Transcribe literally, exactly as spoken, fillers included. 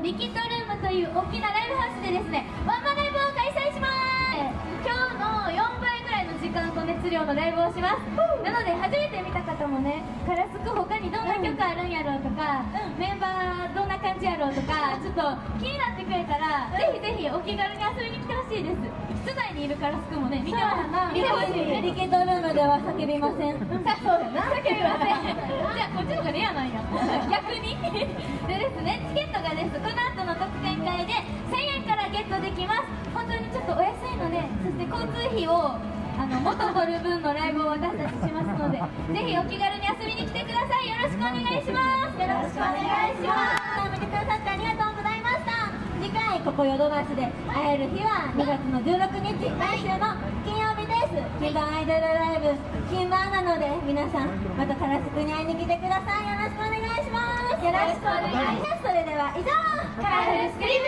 リキッドルームという大きなライブハウスでですね、ワンマンライブを開催します。今日のよんばいぐらいの時間と熱量のライブをします。なので初めて見た方もね、カラスク他にどんな曲あるんやろうとか、うん、メンバーどんな感じやろうとか、ちょっと気になってくれたら、うん、ぜひぜひお気軽に遊びに来てほしいです。室内にいるカラスクもね、見て見てほしい。 リキッドルームでは叫びません。 そうだな、叫びません。じゃあこっちの方がレアなんや。逆にでですね、チケットがです、この後の特典会でせんえんからゲットできます。本当にちょっとお安いので、そして交通費をあの元取る分のライブを私たちしますので、ぜひお気軽に遊びに来てください。よろしくお願いします。よろしくお願いします。見てくださってありがとうございました。 次回ここヨドバシで会える日はにがつのじゅうろくにち、来週の金曜日です。金盤アイドルライブ金盤なので、皆さんまたカラスクに会いに来てください。よろしくお願いします。 よろしくお願いします。 それでは以上、 カラフルスクリーム